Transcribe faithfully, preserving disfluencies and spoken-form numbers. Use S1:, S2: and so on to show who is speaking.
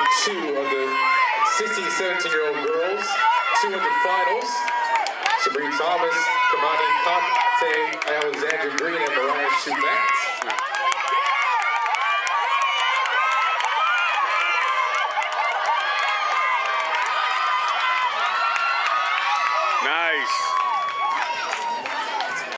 S1: two of the sixteen, seventeen-year-old girls, two hundred finals. Sabrina Thomas, Kamani Conte, Alexandra Green, and Mariah Schubert.